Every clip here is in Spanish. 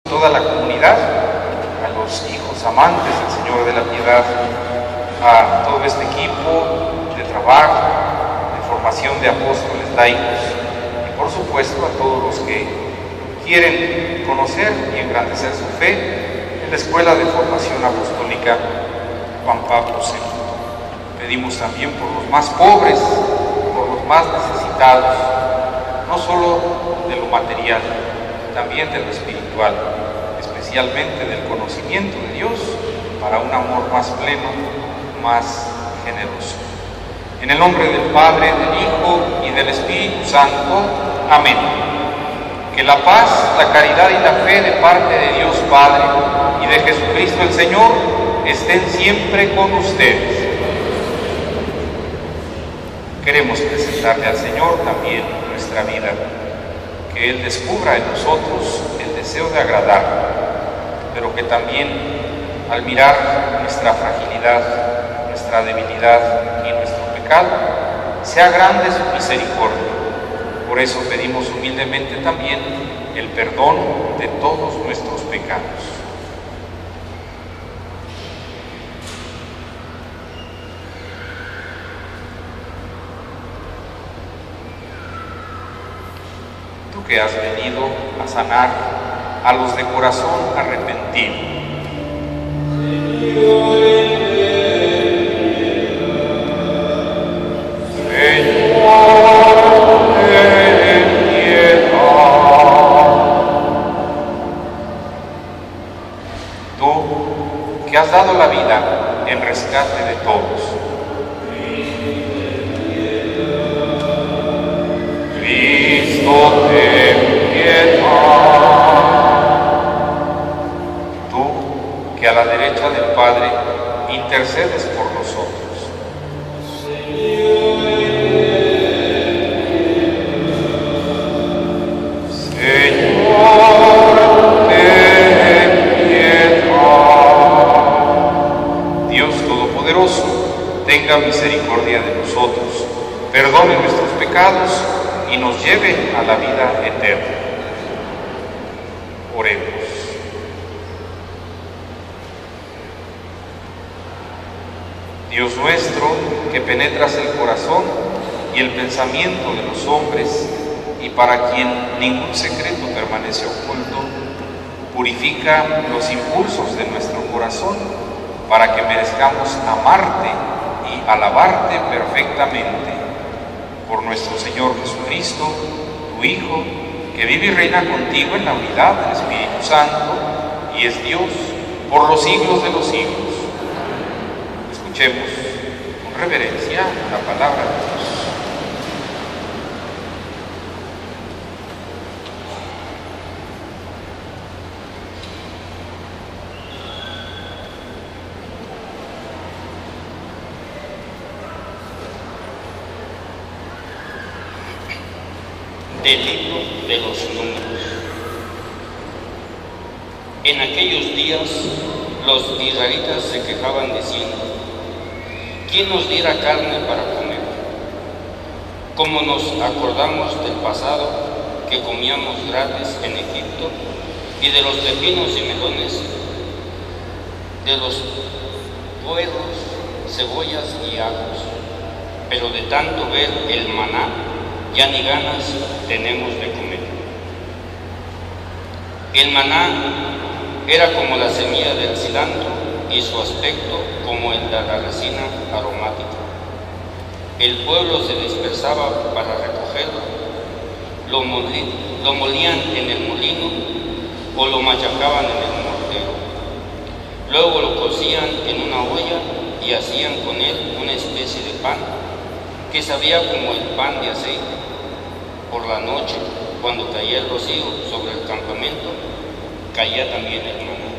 toda la comunidad, a los hijos amantes del Señor de la Piedad, a todo este equipo de trabajo, de formación de apóstoles laicos y por supuesto a todos los que quieren conocer y engrandecer su fe en la Escuela de Formación Apostólica Juan Pablo II. Pedimos también por los más pobres, por los más necesitados, no solo de lo material, también de lo espiritual, especialmente del conocimiento de Dios para un amor más pleno, más generoso. En el nombre del Padre, del Hijo y del Espíritu Santo. Amén. Que la paz, la caridad y la fe de parte de Dios Padre y de Jesucristo el Señor estén siempre con ustedes. Queremos presentarle al Señor también nuestra vida, que Él descubra en nosotros el deseo de agradarlo, pero que también al mirar nuestra fragilidad, nuestra debilidad y nuestro pecado, sea grande su misericordia. Por eso pedimos humildemente también el perdón de todos nuestros pecados. Tú que has venido a sanar a los de corazón arrepentido. Tú que has dado la vida en rescate de todos. Cristo, ten piedad. Tú que a la derecha del Padre intercedes por nosotros. Tenga misericordia de nosotros, perdone nuestros pecados y nos lleve a la vida eterna. Oremos. Dios nuestro, que penetras el corazón y el pensamiento de los hombres y para quien ningún secreto permanece oculto, purifica los impulsos de nuestro corazón para que merezcamos amarte y alabarte perfectamente. Por nuestro Señor Jesucristo, tu Hijo, que vive y reina contigo en la unidad del Espíritu Santo y es Dios por los siglos de los siglos. Escuchemos con reverencia la palabra de Dios. Del libro de los Números. En aquellos días los israelitas se quejaban diciendo: ¿quién nos diera carne para comer? Como nos acordamos del pasado, que comíamos gratis en Egipto, y de los pepinos y melones, de los puerros, cebollas y ajos, pero de tanto ver el maná, ya ni ganas tenemos de comer. El maná era como la semilla del cilantro y su aspecto como el de la resina aromática. El pueblo se dispersaba para recogerlo, lo molían en el molino o lo machacaban en el mortero. Luego lo cocían en una olla y hacían con él una especie de pan que sabía como el pan de aceite. Por la noche, cuando caía el rocío sobre el campamento, caía también el maná.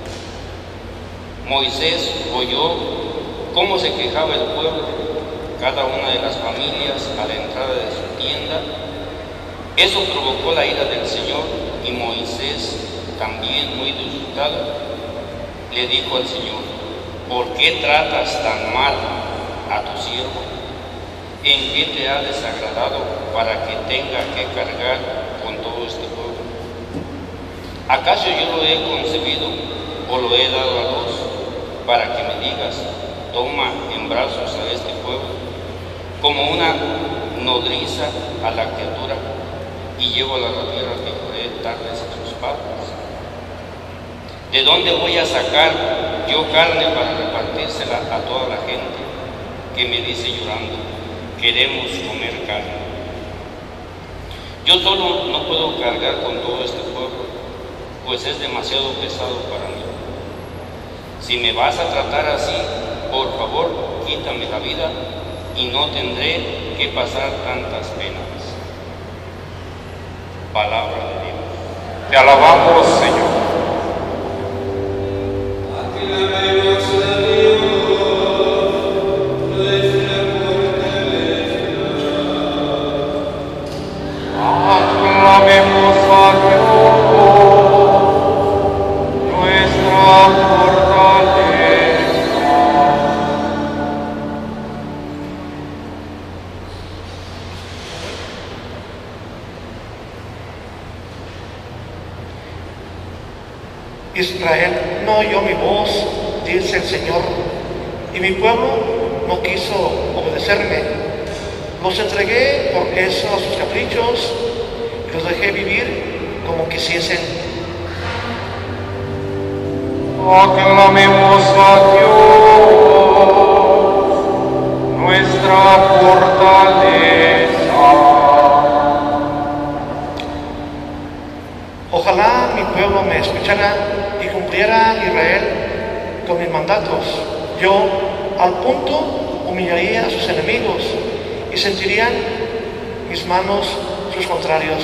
Moisés oyó cómo se quejaba el pueblo, cada una de las familias a la entrada de su tienda. Eso provocó la ira del Señor, y Moisés, también muy disgustado, le dijo al Señor: ¿por qué tratas tan mal a tu siervo? ¿En qué te ha desagradado para que tenga que cargar con todo este pueblo? ¿Acaso yo lo he concebido o lo he dado a luz para que me digas, toma en brazos a este pueblo, como una nodriza a la criatura, y llevo a la tierra que juré darles a sus padres? ¿De dónde voy a sacar yo carne para repartírsela a toda la gente que me dice llorando, queremos comer carne? Yo solo no puedo cargar con todo este pueblo, pues es demasiado pesado para mí. Si me vas a tratar así, por favor, quítame la vida y no tendré que pasar tantas penas. Palabra de Dios. Te alabamos, Señor. Aclamemos a Dios, nuestra fortaleza. Israel no oyó mi voz, dice el Señor, y mi pueblo no quiso obedecerme. Los entregué por eso a sus caprichos y los dejé vivir como quisiesen. Aclamemos a Dios, nuestra fortaleza. Ojalá mi pueblo me escuchara y cumpliera Israel con mis mandatos. Yo, al punto, humillaría a sus enemigos y sentirían mis manos sus contrarios.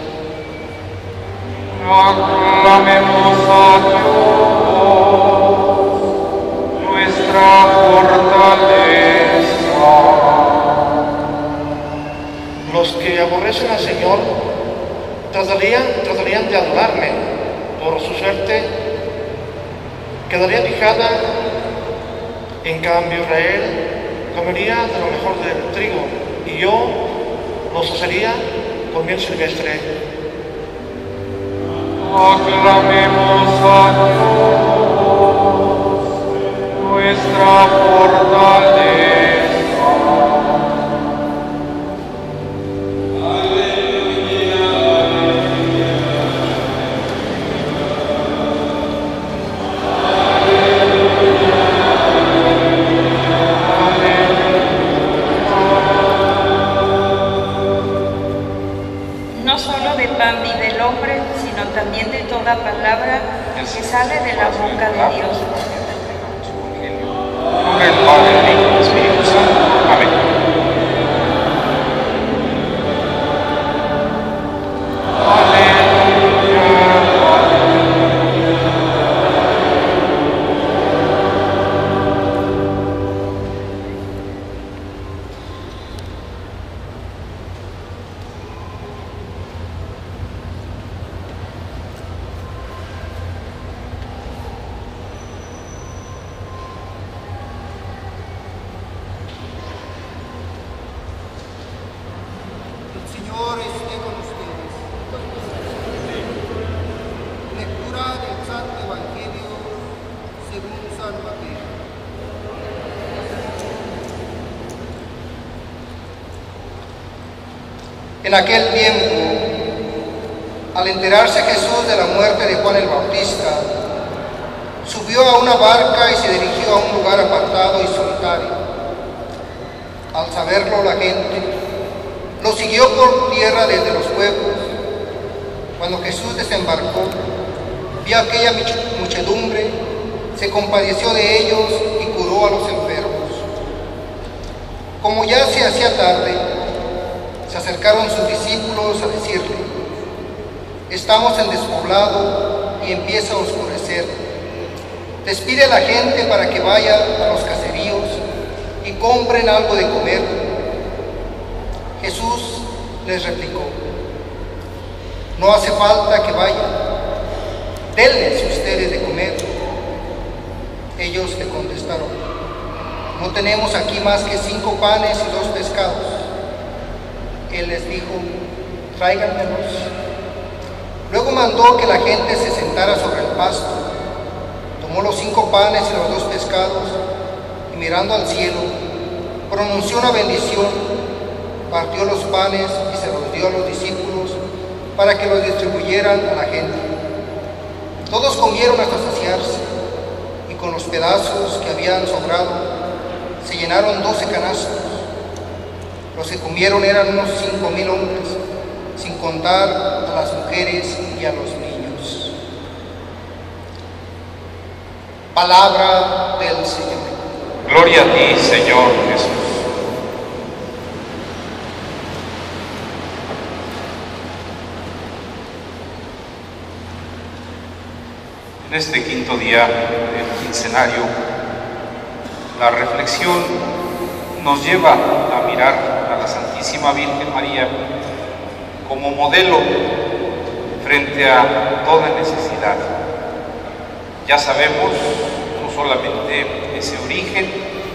Aclamemos a Dios, nuestra fortaleza. Los que aborrecen al Señor tratarían de adorarme. Por su suerte quedaría fijada. En cambio, Israel comería de lo mejor del trigo y yo los saciaría con miel silvestre. Aclamemos a Dios, nuestra fortaleza. También de toda palabra que sale de la boca de Dios. En nombre del Padre, del Hijo y del Espíritu Santo. Amén. En aquel tiempo, al enterarse Jesús de la muerte de Juan el Bautista, subió a una barca y se dirigió a un lugar apartado y solitario. Al saberlo la gente, lo siguió por tierra desde los pueblos. Cuando Jesús desembarcó, vio aquella muchedumbre, se compadeció de ellos y curó a los enfermos. Como ya se hacía tarde, se acercaron sus discípulos a decirle: estamos en despoblado y empieza a oscurecer. Despide a la gente para que vaya a los caseríos y compren algo de comer. Jesús les replicó: no hace falta que vayan, denles ustedes de comer. Ellos le contestaron: no tenemos aquí más que 5 panes y 2 pescados. Él les dijo: tráiganmelos. Luego mandó que la gente se sentara sobre el pasto. Tomó los 5 panes y los 2 pescados, y mirando al cielo, pronunció una bendición, partió los panes y se los dio a los discípulos para que los distribuyeran a la gente. Todos comieron hasta saciarse, y con los pedazos que habían sobrado, se llenaron 12 canastos. Los que comieron eran unos 5,000 hombres, sin contar a las mujeres y a los niños. Palabra del Señor. Gloria a ti, Señor Jesús. En este quinto día del quincenario, la reflexión nos lleva a mirar a la Santísima Virgen María como modelo frente a toda necesidad. Ya sabemos no solamente ese origen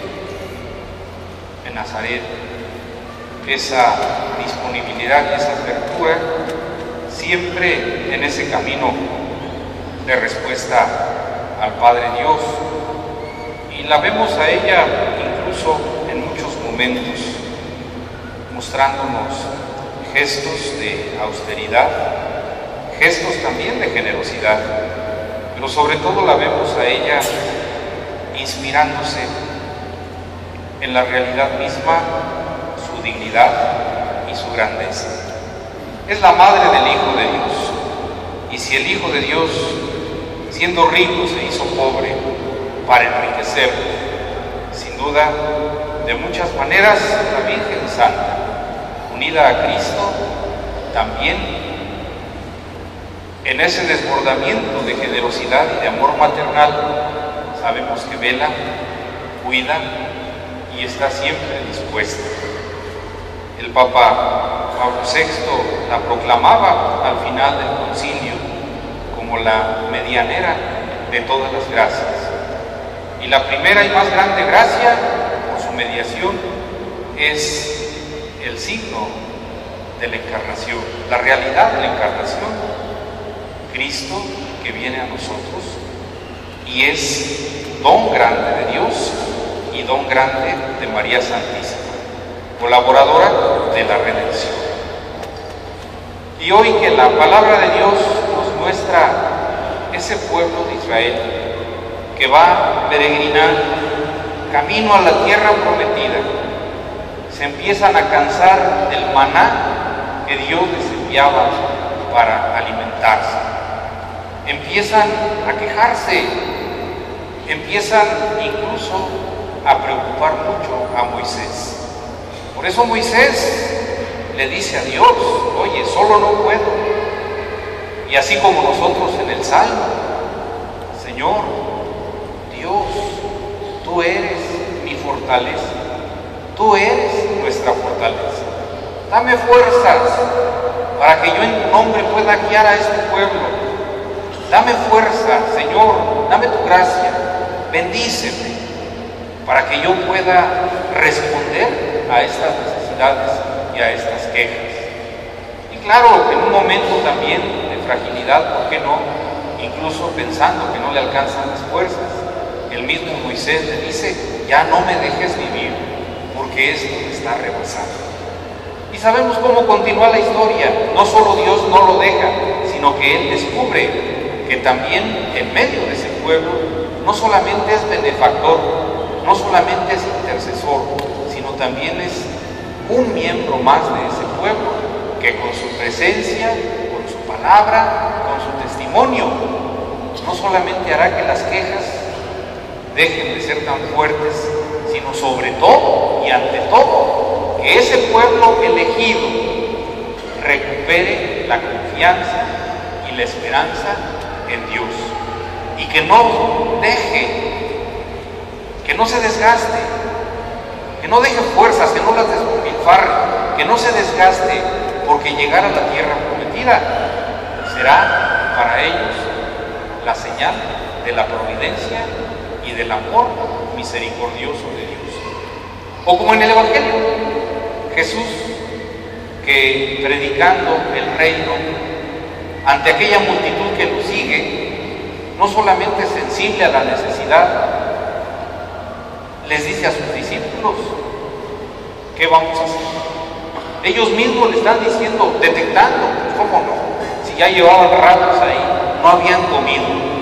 en Nazaret, esa disponibilidad y esa apertura, siempre en ese camino de respuesta al Padre Dios, y la vemos a ella incluso en muchos momentos mostrándonos gestos de austeridad, gestos también de generosidad, pero sobre todo la vemos a ella inspirándose en la realidad misma, su dignidad y su grandeza. Es la madre del Hijo de Dios, y si el Hijo de Dios, siendo rico, se hizo pobre para enriquecerlo, sin duda, de muchas maneras, la Virgen Santa, unida a Cristo, también en ese desbordamiento de generosidad y de amor maternal, sabemos que vela, cuida y está siempre dispuesta. El Papa Pablo VI la proclamaba al final del concilio como la medianera de todas las gracias. Y la primera y más grande gracia, por su mediación, es el signo de la encarnación, la realidad de la encarnación, Cristo que viene a nosotros y es don grande de Dios y don grande de María Santísima, colaboradora de la redención. Y hoy que la palabra de Dios nos muestra ese pueblo de Israel que va peregrinando camino a la tierra prometida, se empiezan a cansar del maná que Dios les enviaba para alimentarse. Empiezan a quejarse, empiezan incluso a preocupar mucho a Moisés. Por eso Moisés le dice a Dios: oye, solo no puedo. Y así como nosotros en el Salmo: Señor, Dios, tú eres mi fortaleza, tú eres nuestra fortaleza. Dame fuerzas para que yo en tu nombre pueda guiar a este pueblo. Dame fuerza, Señor, dame tu gracia, bendíceme para que yo pueda responder a estas necesidades y a estas quejas. Y claro, en un momento también de fragilidad, ¿por qué no? Incluso pensando que no le alcanzan las fuerzas, el mismo Moisés le dice: ya no me dejes vivir, porque esto me está rebasando. Y sabemos cómo continúa la historia. No solo Dios no lo deja, sino que Él descubre que también en medio de ese pueblo no solamente es benefactor, no solamente es intercesor, sino también es un miembro más de ese pueblo que con su presencia, con su palabra, con su testimonio, no solamente hará que las quejas dejen de ser tan fuertes, sino sobre todo y ante todo, que ese pueblo elegido recupere la confianza y la esperanza en Dios, y que no deje, que no se desgaste, que no deje fuerzas, que no las despilfarre, que no se desgaste, porque llegar a la tierra prometida será para ellos la señal de la providencia y del amor misericordioso de Dios. O como en el Evangelio, Jesús, que predicando el reino ante aquella multitud que lo sigue, no solamente sensible a la necesidad, les dice a sus discípulos, ¿qué vamos a hacer? Ellos mismos le están diciendo, detectando, pues cómo no, si ya llevaban ratos ahí, no habían comido.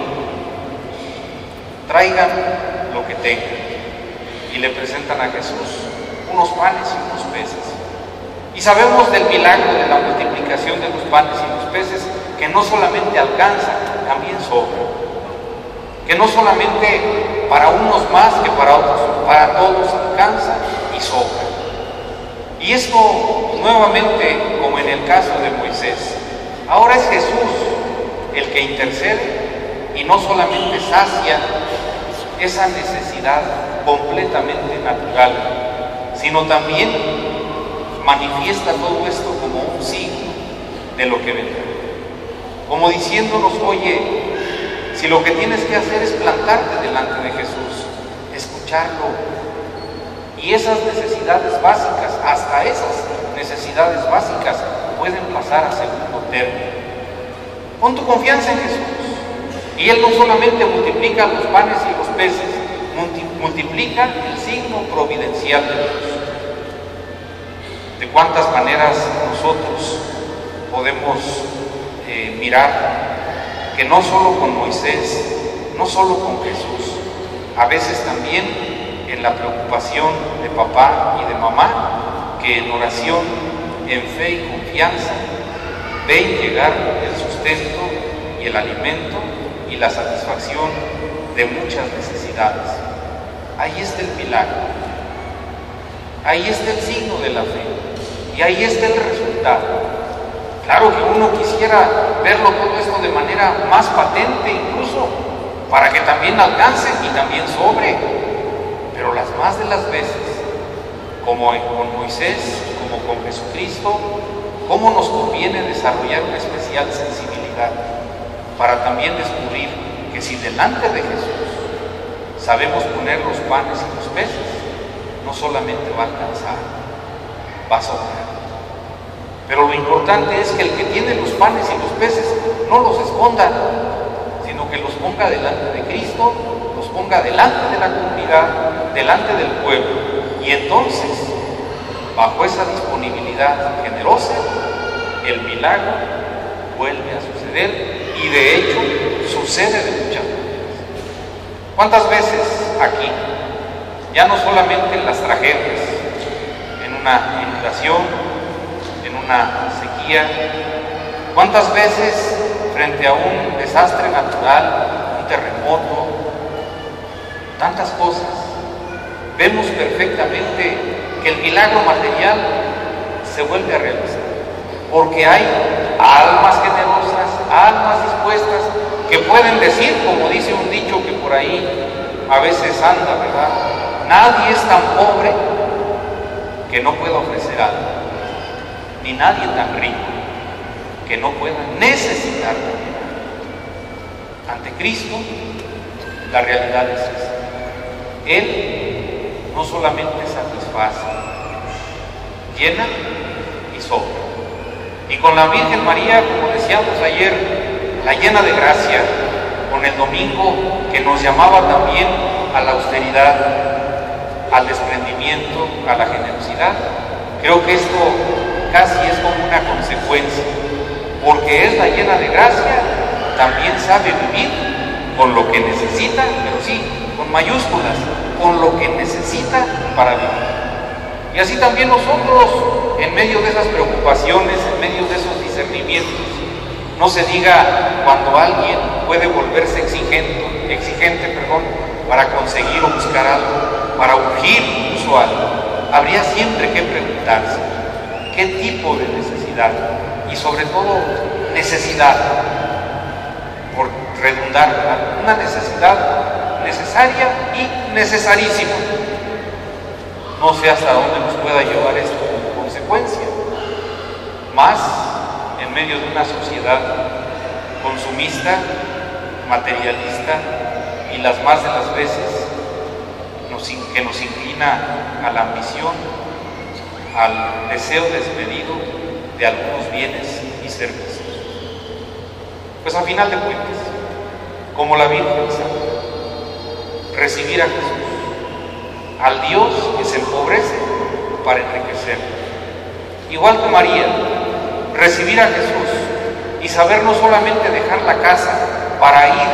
Traigan lo que tengan. Y le presentan a Jesús unos panes y unos peces. Y sabemos del milagro de la multiplicación de los panes y los peces, que no solamente alcanza, también sobra. Que no solamente para unos más que para otros, para todos alcanza y sobra. Y esto nuevamente, como en el caso de Moisés, ahora es Jesús el que intercede y no solamente sacia esa necesidad completamente natural, sino también manifiesta todo esto como un signo de lo que vendrá. Como diciéndonos, oye, si lo que tienes que hacer es plantarte delante de Jesús, escucharlo, y esas necesidades básicas, hasta esas necesidades básicas, pueden pasar a segundo término. Pon tu confianza en Jesús. Y Él no solamente multiplica los panes y los peces, multiplica el signo providencial de Dios. De cuántas maneras nosotros podemos mirar que no solo con Moisés, no solo con Jesús, a veces también en la preocupación de papá y de mamá, que en oración, en fe y confianza, ven llegar el sustento y el alimento y la satisfacción de muchas necesidades. Ahí está el milagro, ahí está el signo de la fe y ahí está el resultado. Claro que uno quisiera verlo todo esto de manera más patente, incluso para que también alcance y también sobre, pero las más de las veces, como con Moisés, como con Jesucristo, cómo nos conviene desarrollar una especial sensibilidad para también descubrir que si delante de Jesús sabemos poner los panes y los peces, no solamente va a alcanzar, va a sobrar. Pero lo importante es que el que tiene los panes y los peces no los esconda, sino que los ponga delante de Cristo, los ponga delante de la comunidad, delante del pueblo. Y entonces, bajo esa disponibilidad generosa, el milagro vuelve a suceder y de hecho sucede de muchas maneras. ¿Cuántas veces aquí, ya no solamente en las tragedias, en una inundación, en una sequía, cuántas veces frente a un desastre natural, un terremoto, tantas cosas, vemos perfectamente que el milagro material se vuelve a realizar, porque hay almas generosas, almas dispuestas, que pueden decir, como dice un dicho que por ahí a veces anda, ¿verdad? Nadie es tan pobre que no pueda ofrecer algo, ni nadie tan rico que no pueda necesitar también algo. Ante Cristo, la realidad es esa. Él no solamente satisface, llena y sobra. Y con la Virgen María, como decíamos ayer, la llena de gracia, con el domingo que nos llamaba también a la austeridad, al desprendimiento, a la generosidad, creo que esto casi es como una consecuencia, porque es la llena de gracia, también sabe vivir con lo que necesita, pero sí, con mayúsculas, con lo que necesita para vivir. Y así también nosotros, en medio de esas preocupaciones, en medio de esos discernimientos, no se diga cuando alguien puede volverse exigente, para conseguir o buscar algo, para urgir incluso algo, habría siempre que preguntarse qué tipo de necesidad, y sobre todo necesidad, por redundar, ¿verdad? Una necesidad necesaria y necesarísima. No sé hasta dónde nos pueda llevar esto como consecuencia, más en medio de una sociedad consumista, materialista, y las más de las veces que nos inclina a la ambición, al deseo desmedido de algunos bienes y servicios. Pues a final de cuentas, como la Virgen Santa, recibir a Jesús, al Dios que se empobrece para enriquecer. Igual que María, recibir a Jesús y saber no solamente dejar la casa para ir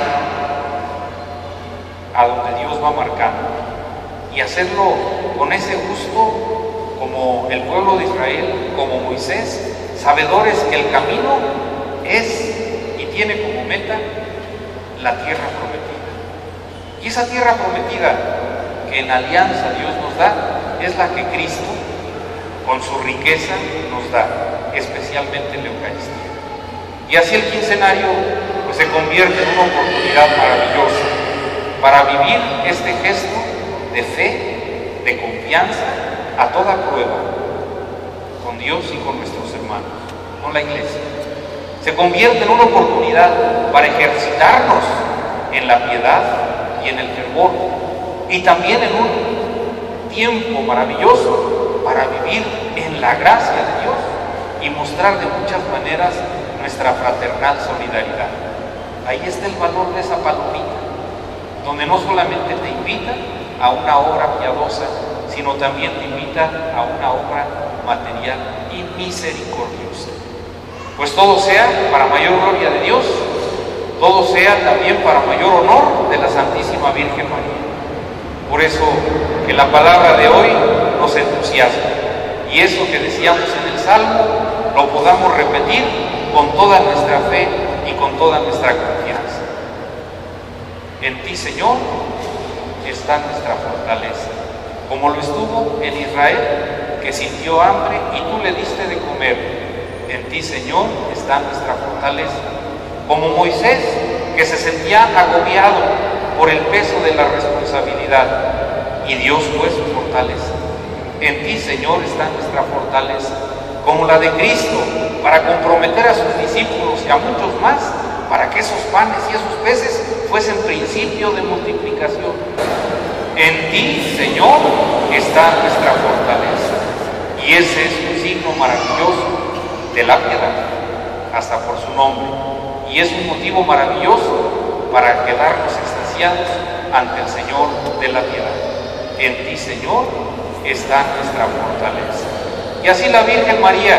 a donde Dios va marcando y hacerlo con ese gusto como el pueblo de Israel, como Moisés, sabedores que el camino es y tiene como meta la tierra prometida. Y esa tierra prometida que en alianza Dios nos da es la que Cristo con su riqueza nos da, especialmente en la Eucaristía. Y así el quincenario pues se convierte en una oportunidad maravillosa para vivir este gesto de fe, de confianza a toda prueba con Dios y con nuestros hermanos, con la Iglesia. Se convierte en una oportunidad para ejercitarnos en la piedad y en el fervor, y también en un tiempo maravilloso para vivir en la gracia de Dios y mostrar de muchas maneras nuestra fraternal solidaridad. Ahí está el valor de esa palomita, donde no solamente te invita a una obra piadosa, sino también te invita a una obra material y misericordiosa. Pues todo sea para mayor gloria de Dios, todo sea también para mayor honor de la Santísima Virgen María. Por eso que la palabra de hoy nos entusiasma, y eso que decíamos en el Salmo lo podamos repetir con toda nuestra fe y con toda nuestra confianza. En ti, Señor, está nuestra fortaleza, como lo estuvo en Israel, que sintió hambre y tú le diste de comer. En ti, Señor, está nuestra fortaleza, como Moisés, que se sentía agobiado por el peso de la responsabilidad, y Dios fue su fortaleza. En ti, Señor, está nuestra fortaleza, como la de Cristo, para comprometer a sus discípulos y a muchos más, para que esos panes y esos peces fuesen principio de multiplicación. En ti, Señor, está nuestra fortaleza, y ese es un signo maravilloso de la piedad, hasta por su nombre, y es un motivo maravilloso para quedarnos extasiados ante el Señor de la piedad. En ti, Señor, está nuestra fortaleza. Y así la Virgen María,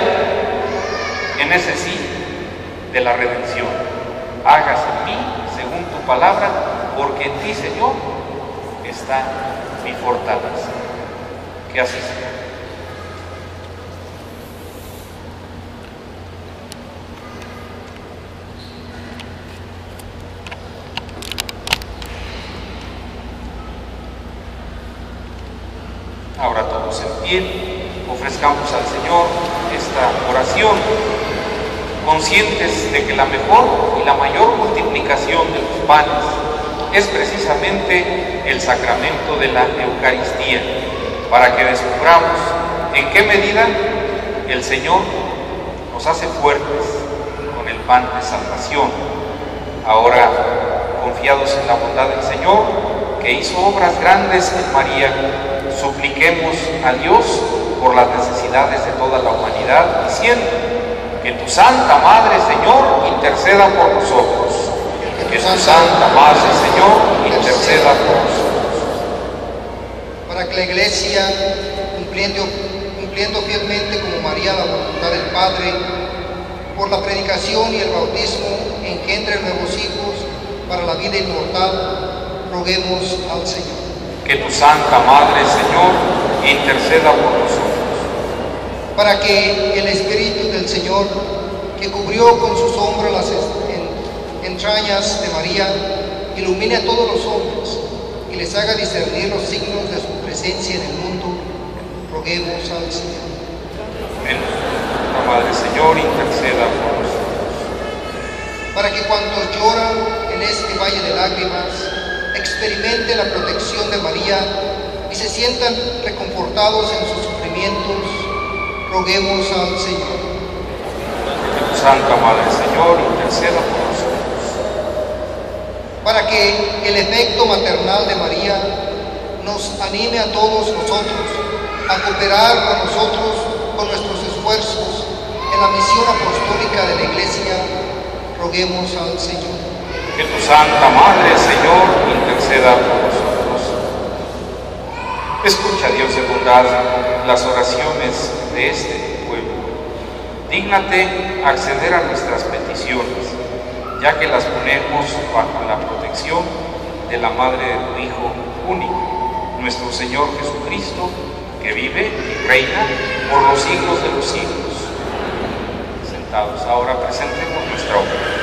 en ese sí de la redención: hágase en mí según tu palabra, porque en ti, Señor, está mi fortaleza. Que así sea. Ahora todos en pie, ofrezcamos al Señor esta oración, conscientes de que la mejor y la mayor multiplicación de los panes es precisamente el sacramento de la Eucaristía, para que descubramos en qué medida el Señor nos hace fuertes con el pan de salvación. Ahora, confiados en la bondad del Señor, que hizo obras grandes en María, supliquemos a Dios por las necesidades de toda la humanidad, diciendo: que tu Santa Madre, Señor, interceda por nosotros. Que tu Santa Madre, Señor, interceda por nosotros. Para que la Iglesia, cumpliendo fielmente como María la voluntad del Padre, por la predicación y el bautismo, engendre nuevos hijos para la vida inmortal, roguemos al Señor. Que tu Santa Madre, Señor, interceda por nosotros. Para que el Espíritu del Señor, que cubrió con su sombra las entrañas de María, ilumine a todos los hombres y les haga discernir los signos de su presencia en el mundo, roguemos al Señor. Amén. La Madre, Señor, interceda por nosotros. Para que cuantos lloran en este valle de lágrimas experimenten la protección de María y se sientan reconfortados en sus sufrimientos, roguemos al Señor. Que tu Santa Madre, Señor, interceda por nosotros. Para que el efecto maternal de María nos anime a todos nosotros a cooperar con nosotros con nuestros esfuerzos en la misión apostólica de la Iglesia, Roguemos al Señor. Que tu Santa Madre, Señor, interceda por nosotros. Escucha, Dios de bondad, las oraciones de este pueblo. Dígnate acceder a nuestras peticiones, ya que las ponemos bajo la protección de la Madre de tu Hijo único, nuestro Señor Jesucristo, que vive y reina por los siglos de los siglos. Sentados, ahora presentemos nuestra ofrenda.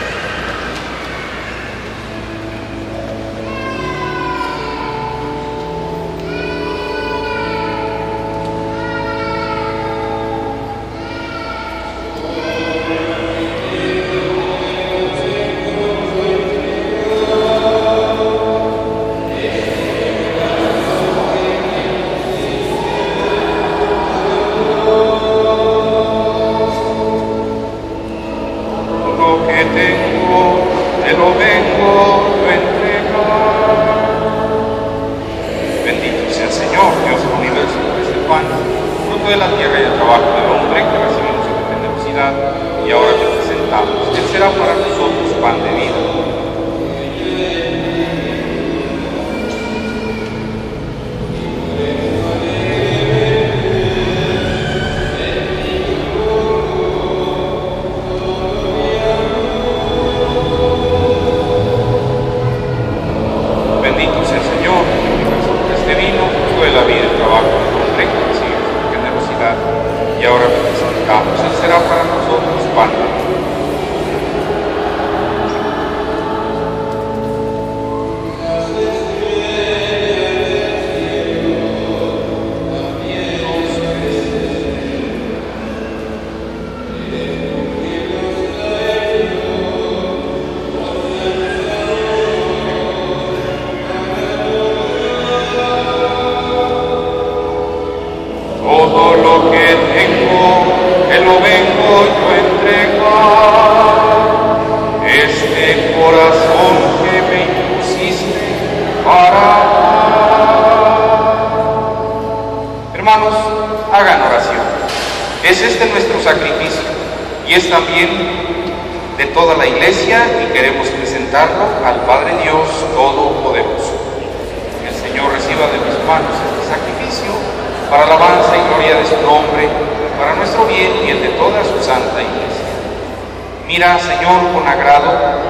Mira, Señor, con agrado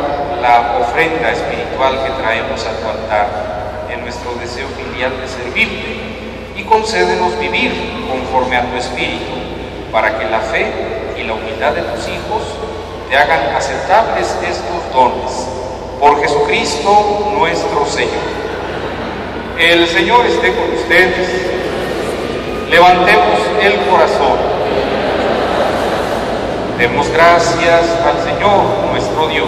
la ofrenda espiritual que traemos a tu altar en nuestro deseo filial de servirte y concédenos vivir conforme a tu Espíritu para que la fe y la humildad de tus hijos te hagan aceptables estos dones. Por Jesucristo nuestro Señor. El Señor esté con ustedes. Levantemos el corazón. Demos gracias al Señor nuestro Dios.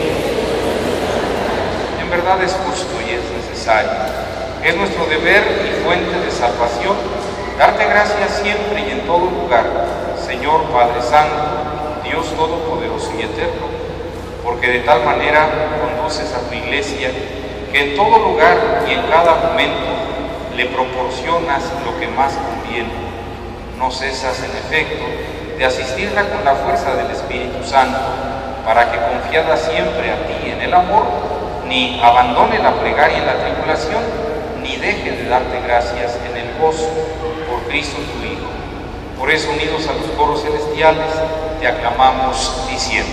En verdad es justo y es necesario. Es nuestro deber y fuente de salvación darte gracias siempre y en todo lugar, Señor Padre Santo, Dios Todopoderoso y Eterno, porque de tal manera conduces a tu Iglesia que en todo lugar y en cada momento le proporcionas lo que más conviene. No cesas en efecto de asistirla con la fuerza del Espíritu Santo, para que confiada siempre a ti en el amor, ni abandone la plegaria en la tribulación, ni deje de darte gracias en el gozo, por Cristo tu Hijo. Por eso, unidos a los coros celestiales, te aclamamos diciendo: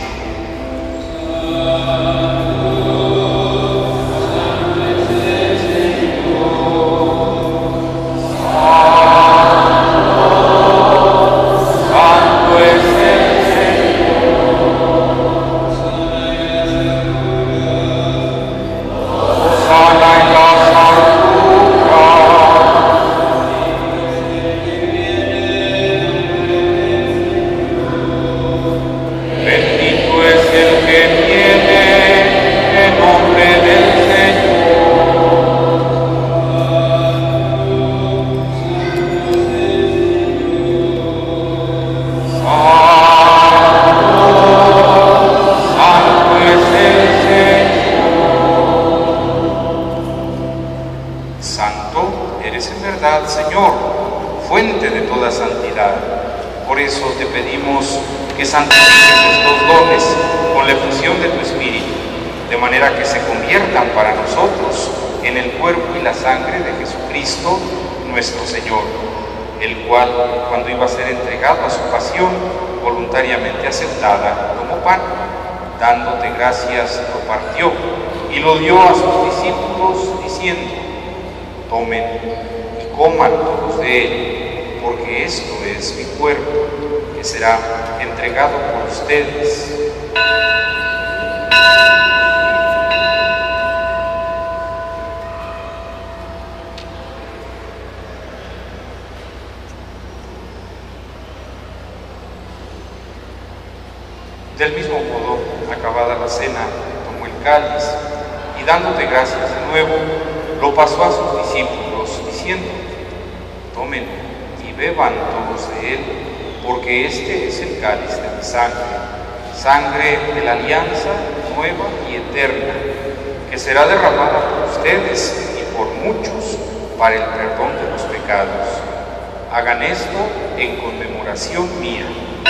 con la efusión de tu Espíritu, de manera que se conviertan para nosotros en el cuerpo y la sangre de Jesucristo nuestro Señor, el cual, cuando iba a ser entregado a su pasión voluntariamente aceptada, tomó pan, dándote gracias, lo partió y lo dio a sus discípulos, diciendo: tomen y coman todos de él, porque esto es mi cuerpo, que será entregado por ustedes. Del mismo modo, acabada la cena, tomó el cáliz y, dándote gracias de nuevo, lo pasó a sus discípulos, diciendo: tomen y beban todos de él, porque este es el cáliz de mi sangre, sangre de la alianza nueva y eterna, que será derramada por ustedes y por muchos para el perdón de los pecados. Hagan esto en conmemoración mía.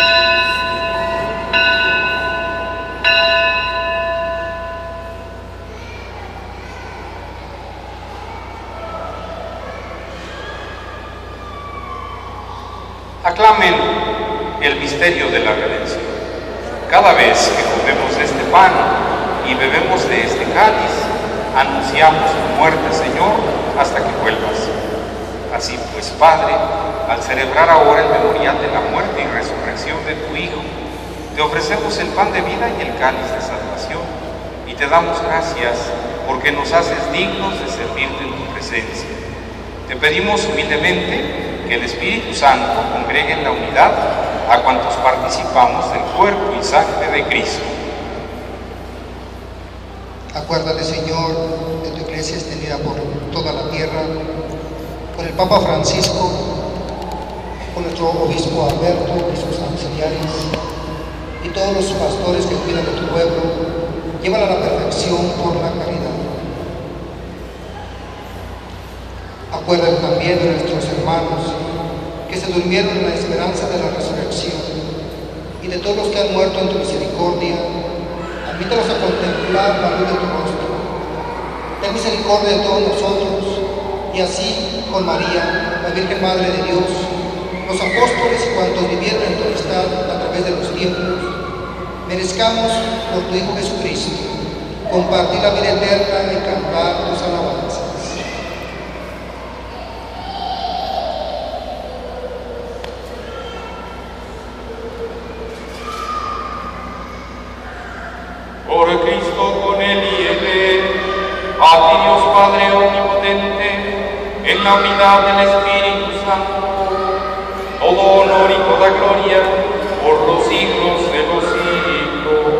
Aclamen el misterio de la redención. Cada vez que comemos de este pan y bebemos de este cáliz, anunciamos tu muerte, Señor, hasta que vuelvas. Así pues, Padre, al celebrar ahora el memorial de la muerte y resurrección de tu Hijo, te ofrecemos el pan de vida y el cáliz de salvación, y te damos gracias porque nos haces dignos de servirte en tu presencia. Te pedimos humildemente que el Espíritu Santo congregue en la unidad a cuantos participamos del cuerpo y sangre de Cristo. Acuérdate, Señor, de tu iglesia extendida por toda la tierra, con el Papa Francisco, con nuestro obispo Alberto y sus auxiliares, y todos los pastores que cuidan de tu pueblo. Llévala a la perfección por la caridad. Acuérdate también de nuestros hermanos que se durmieron en la esperanza de la resurrección, y de todos los que han muerto en tu misericordia. Admítalos a contemplar la luz de tu rostro. Ten misericordia de todos nosotros, y así con María, la Virgen Madre de Dios, los apóstoles y cuantos vivieron en tu amistad a través de los tiempos, merezcamos por tu Hijo Jesucristo compartir la vida eterna y cantar tus alabanzas. Por Cristo, con Él y en Él, a ti Dios Padre omnipotente, en la unidad del Espíritu Santo, todo honor y toda gloria por los siglos de los siglos.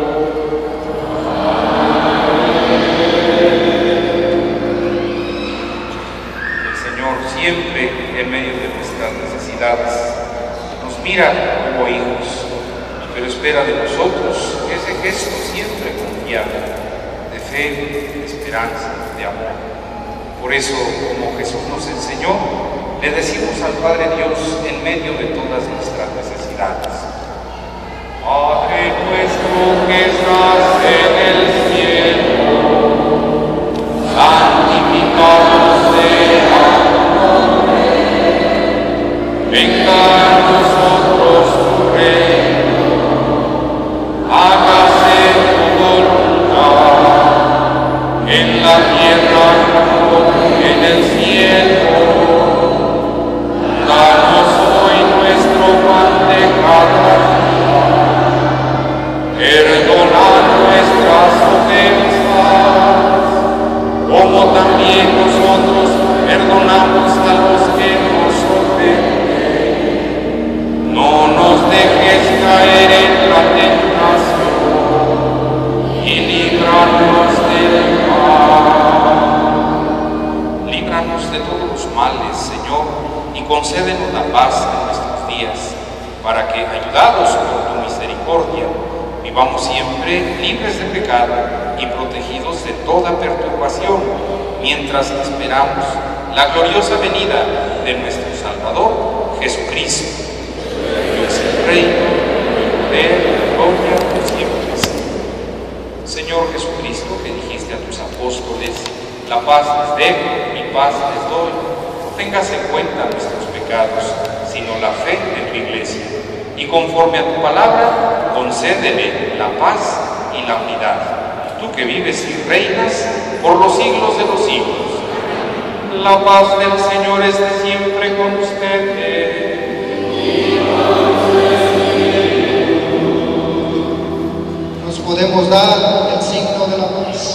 El Señor siempre, en medio de nuestras necesidades, nos mira como hijos, pero espera de nosotros ese gesto siempre confiado, de fe, de esperanza, de amor. Por eso, como Jesús nos enseñó, le decimos al Padre Dios en medio de todas nuestras necesidades: Padre nuestro que estás en el cielo, santificado sea tu nombre, venga a nosotros tu reino. Hágase tu voluntad, en la tierra como en el cielo. Danos hoy nuestro pan de cada día. Perdona nuestras ofensas, como también nosotros perdonamos a los que nos ofenden. No nos dejes caer en la tentación, y líbranos del mal. Líbranos de todos los males, Señor, y concédenos la paz en nuestros días, para que, ayudados por tu misericordia, vivamos siempre libres de pecado y protegidos de toda perturbación, mientras esperamos la gloriosa venida de nuestro Salvador, Jesucristo. Dios es el Rey, el poder y la gloria por siempre. Señor Jesucristo, que dijiste a tus apóstoles, la paz les dejo, mi paz les doy, no tengas en cuenta nuestros pecados, sino la fe de tu Iglesia. Y conforme a tu palabra, concédele la paz y la unidad. Tú que vives y reinas por los siglos de los siglos. La paz del Señor esté siempre con ustedes. Nos podemos dar el signo de la paz.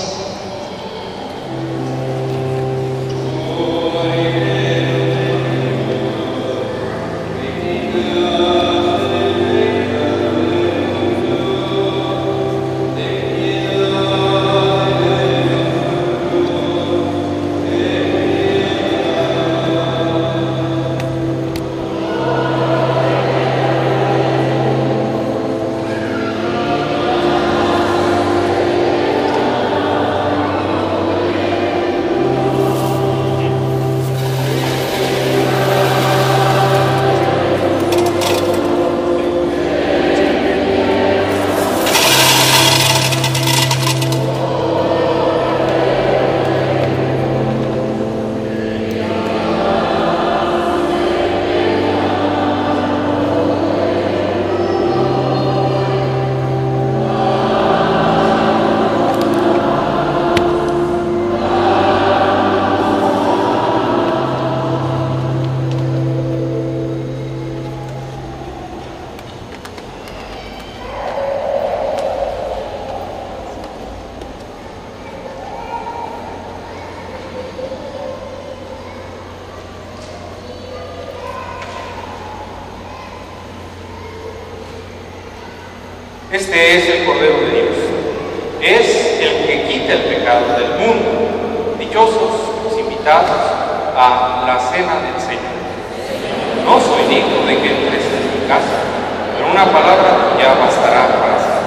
Este es el Cordero de Dios, es el que quita el pecado del mundo. Dichosos los invitados a la cena del Señor. No soy digno de que entres en mi casa, pero una palabra tuya bastará para salvar.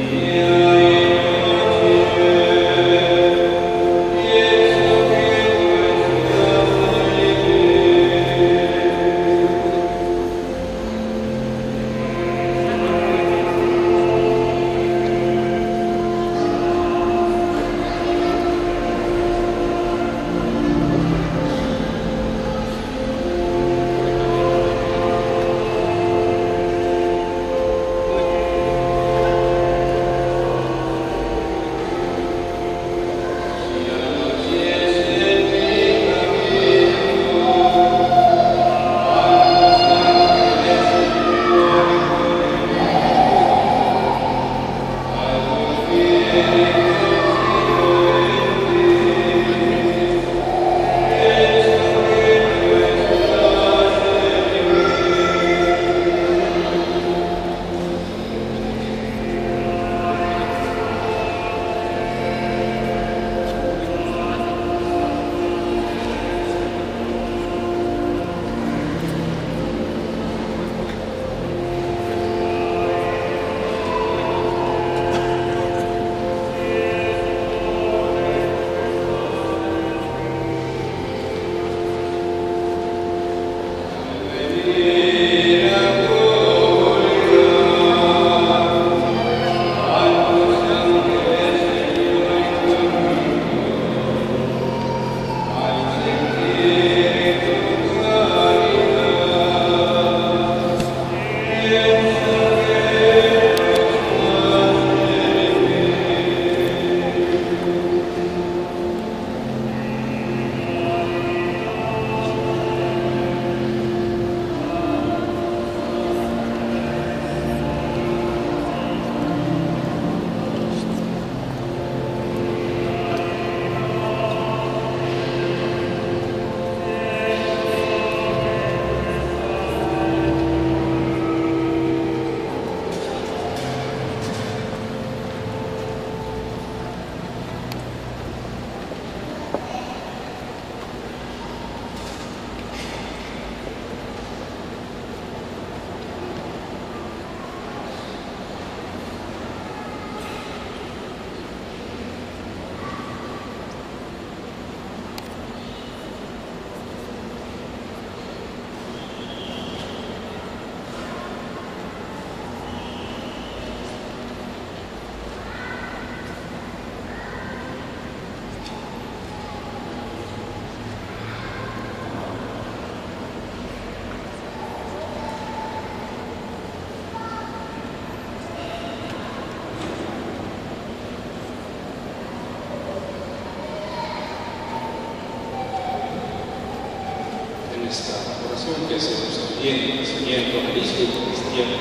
que hacemos también siguiendo a Cristo y cristiano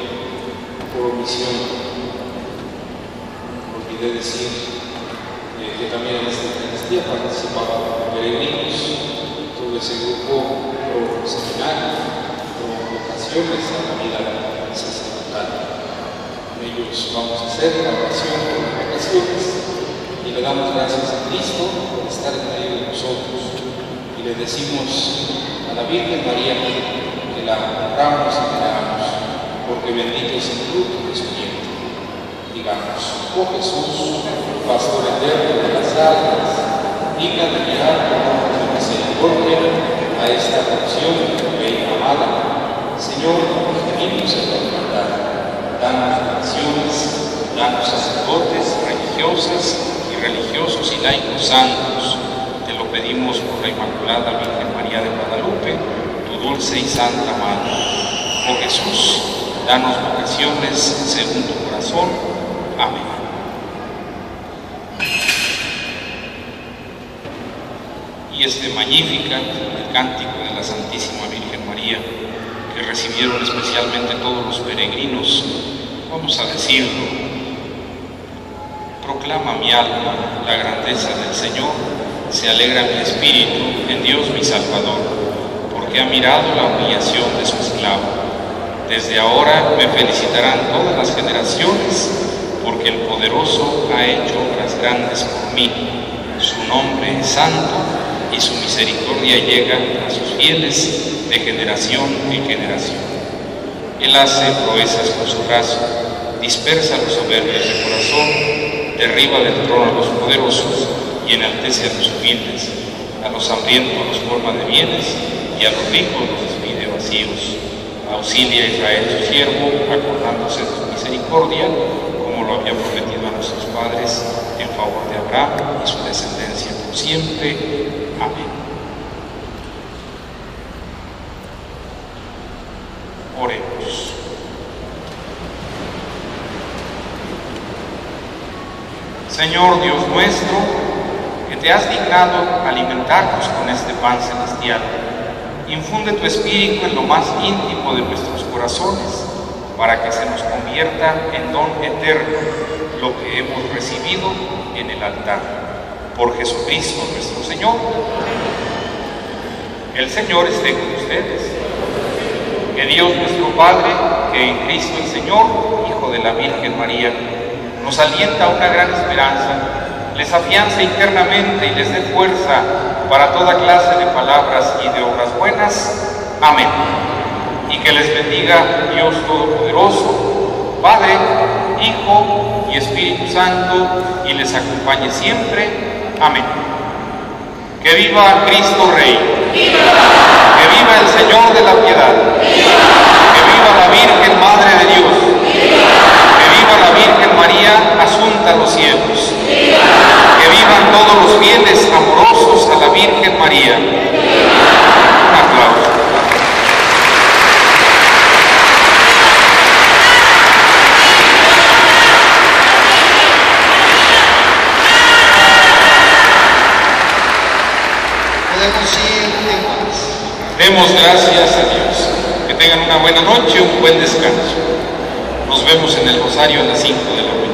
por omisión. Olvidé decir que también en esta Eucaristía participaban peregrinos, todo ese grupo pro seminario, pro vocaciones a la vida sacerdotal. Con ellos vamos a hacer la oración por las vocaciones y le damos gracias a Cristo por estar en medio de nosotros y le decimos a la Virgen María que la honramos y veneramos, porque bendito es el fruto de su vientre. Digamos: oh Jesús, pastor eterno de las almas, digna de mirar con ojos de misericordia a esta adopción de tu reina amada. Señor, venimos en la hermandad, danos oraciones, danos sacerdotes, religiosas y religiosos y laicos santos. Te lo pedimos por la Inmaculada Virgen María de Guadalupe, tu dulce y santa Madre. Oh Jesús, danos vocaciones según tu corazón. Amén. Y este Magnificat, el cántico de la Santísima Virgen María, que recibieron especialmente todos los peregrinos, vamos a decirlo. Proclama mi alma la grandeza del Señor, se alegra mi espíritu en Dios mi Salvador, porque ha mirado la humillación de su esclavo. Desde ahora me felicitarán todas las generaciones, porque el Poderoso ha hecho obras grandes por mí. Su nombre es santo y su misericordia llega a sus fieles de generación en generación. Él hace proezas con su brazo, dispersa a los soberbios de corazón corazón, derriba del trono a los poderosos y enaltece a los humildes. A los hambrientos los colma de bienes y a los ricos los despide vacíos. Auxilia a Israel su siervo, acordándose de su misericordia, como lo había prometido a nuestros padres, en favor de Abraham y su descendencia por siempre. Amén. Oremos. Señor Dios nuestro, que te has dignado alimentarnos con este pan celestial, infunde tu espíritu en lo más íntimo de nuestros corazones, para que se nos convierta en don eterno lo que hemos recibido en el altar. Por Jesucristo nuestro Señor. El Señor esté con ustedes. Que Dios nuestro Padre, que en Cristo el Señor, Hijo de la Virgen María, nos alienta a una gran esperanza, les afianza internamente y les dé fuerza para toda clase de palabras y de obras buenas. Amén. Y que les bendiga Dios Todopoderoso, Padre, Hijo y Espíritu Santo, y les acompañe siempre. Amén. Que viva Cristo Rey. ¡Viva! Que viva el Señor de la piedad. ¡Viva! Que viva la Virgen Madre de Dios. ¡Viva! Que viva la Virgen María, asunta a los cielos. ¡Viva! Que vivan todos los fieles amorosos a la Virgen María. ¡Viva! Un aplauso. Demos gracias a Dios. Que tengan una buena noche, un buen descanso. Nos vemos en el Rosario a las 5 de la mañana.